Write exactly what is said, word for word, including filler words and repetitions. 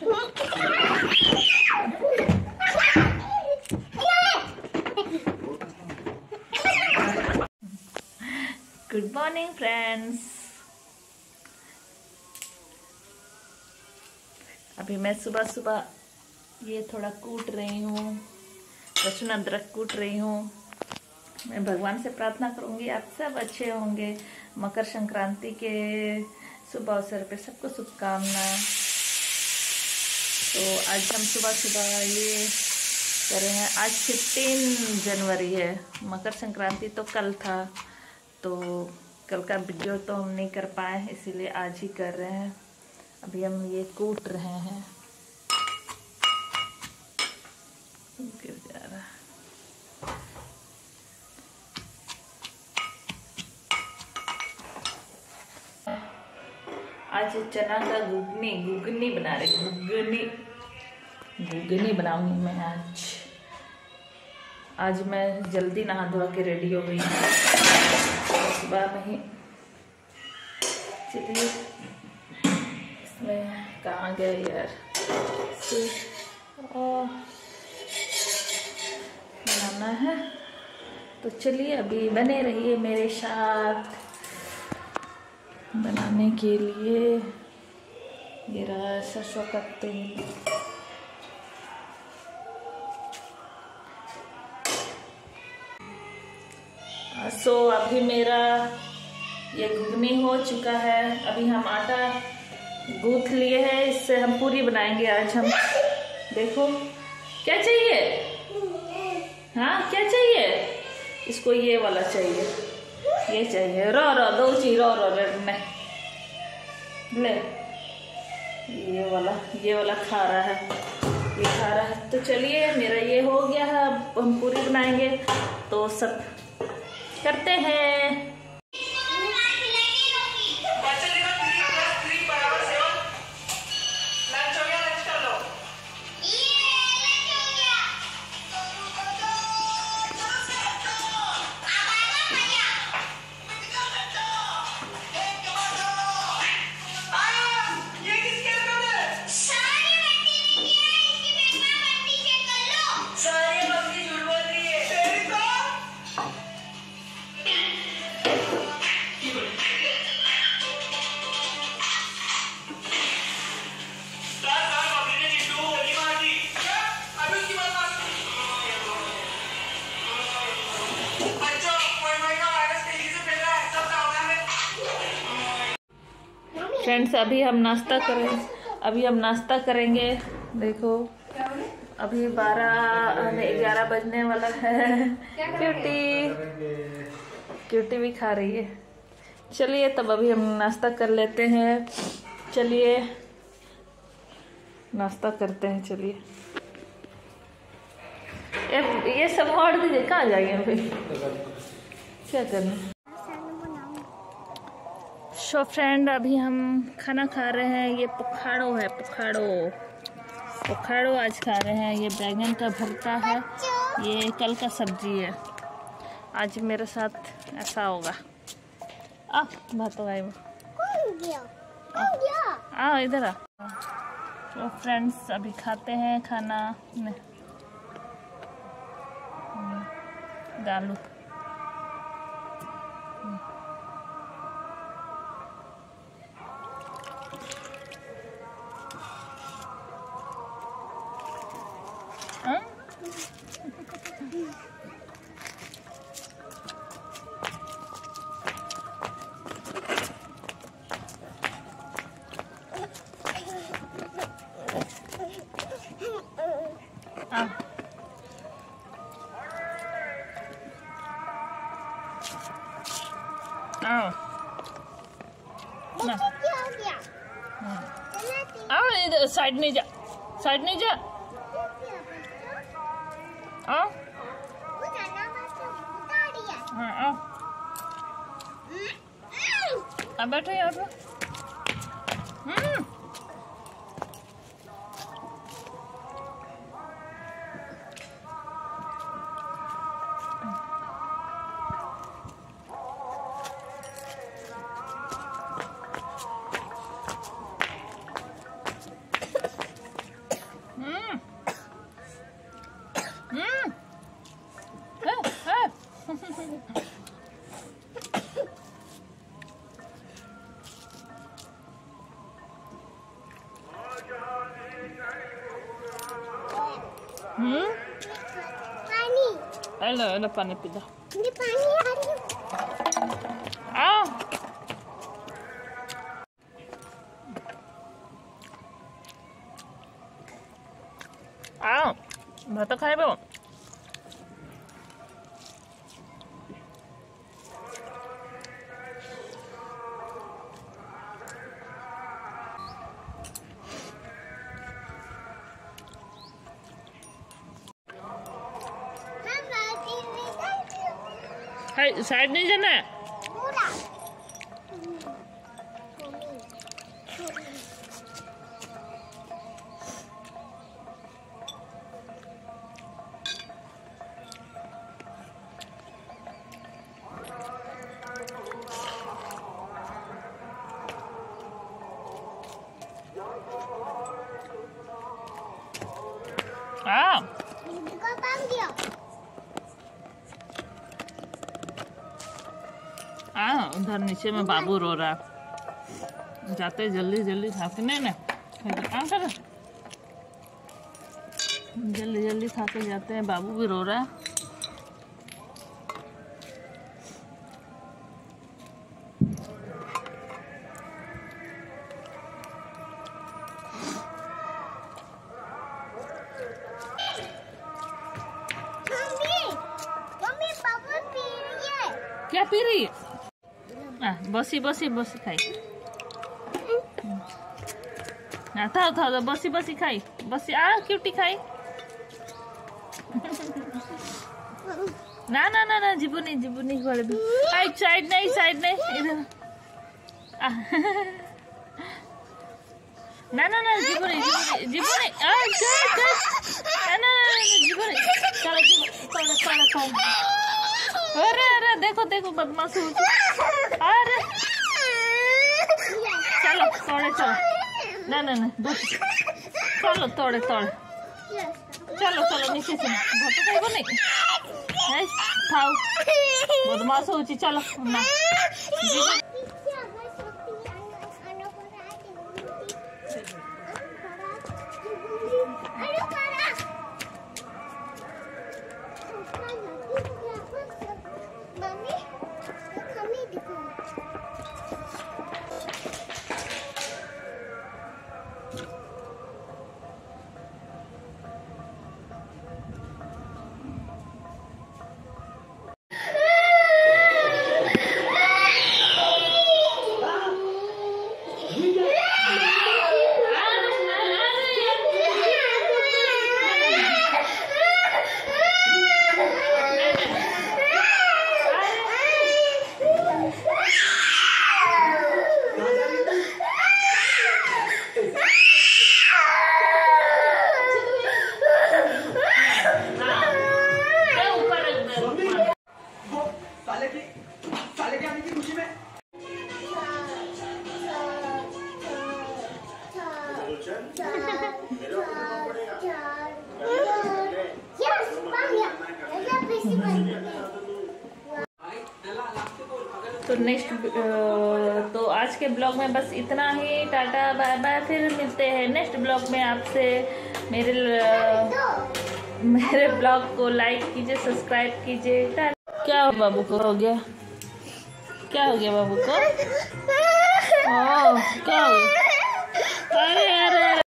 Good morning friends. अभी मैं सुबह सुबह ये थोड़ा कूट रही हूँ, लहसुन अदरक कूट रही हूँ। मैं भगवान से प्रार्थना करूँगी आप सब अच्छे होंगे। मकर संक्रांति के शुभ अवसर पे सबको शुभकामनाएं। तो आज हम सुबह सुबह ये कर रहे हैं। आज फिफ्टीन जनवरी है, मकर संक्रांति तो कल था, तो कल का वीडियो तो हम नहीं कर पाए, इसीलिए आज ही कर रहे हैं। अभी हम ये कूट रहे हैं। गिर जा रहा है। आज चना का घुगनी घुगनी बना रही घुगनी घुगनी बनाऊंगी मैं आज। आज मैं जल्दी नहा धोआ के रेडी हो गई हूँ सुबह में ही। चलिए, इसमें कहाँ गए यार, बनाना है। तो चलिए अभी बने रहिए मेरे साथ बनाने के लिए। ये रहा सरसों का तेल। सो so, अभी मेरा ये घुगनी हो चुका है। अभी हम आटा गूंथ लिए हैं, इससे हम पूरी बनाएंगे आज हम। देखो क्या चाहिए, हाँ क्या चाहिए इसको, ये वाला चाहिए, ये चाहिए। रो रो दो ची रो रो ने ले, ये वाला ये वाला खा रहा है, ये खा रहा है। तो चलिए मेरा ये हो गया है, अब हम पूरी बनाएंगे तो सब करते हैं। फ्रेंड्स अभी हम नाश्ता करें अभी हम नाश्ता करेंगे। देखो अभी बारह ग्यारह बजने वाला है। क्यूटी क्यूटी भी खा रही है। चलिए तब अभी हम नाश्ता कर लेते हैं। चलिए नाश्ता करते हैं। चलिए ये ये सब और दीजिए, कहाँ जाएंगे फिर क्या करना। सो फ्रेंड अभी हम खाना खा रहे हैं। ये पखाड़ो है, पखाड़ो पखाड़ो आज खा रहे हैं। ये बैंगन का भरता है, ये कल का सब्जी है। आज मेरे साथ ऐसा होगा। आ बात आई वो आ इधर आ। तो फ्रेंड्स अभी खाते हैं खाना में दालू। आओ ना, आओ इधर साइड नहीं जा, साइड नहीं जा, आओ हाँ आओ, अब बैठो यहाँ पे। हम्म हम्म पानी हेलो हेलो पानी पी लो ये पानी आ रही है आओ आओ भात खाइबो साइड नहीं जाना है हाँ हाँ उधर नीचे में बाबू रो रहा जाते जल्दी जल्दी खा के नहीं ना काम कर जल्दी जल्दी खा के जाते हैं बाबू भी रो रहा है क्या पी रही है आ, बसी बसी बसी खाई ना था था बसी बसी खाई बसी आ क्यूटी खाई ना ना ना ना जीबुनी जीबुनी करे साइड साइड नहीं साइड नहीं इधर ना ना ना जीबुनी जीबुनी जीबुनी आ चल चल ना ना ना जीबुनी चलो चलो चलो चलो अरे अरे देखो देखो बदमाश हो अरे चलो तोड़े चलो ना ना ना चलो तोड़े तोड़े चलो चलो नीचे से भात खाइबो नहीं खाओ बदमाश हो चलो ना तो नेक्स्ट तो आज के ब्लॉग में बस इतना ही। टाटा बाय बाय, फिर मिलते हैं नेक्स्ट ब्लॉग में आपसे। मेरे मेरे ब्लॉग को लाइक कीजिए, सब्सक्राइब कीजिए। क्या हो बाबू को हो गया? क्या हो गया बाबू को? ओह क्या हो गया? अरे अरे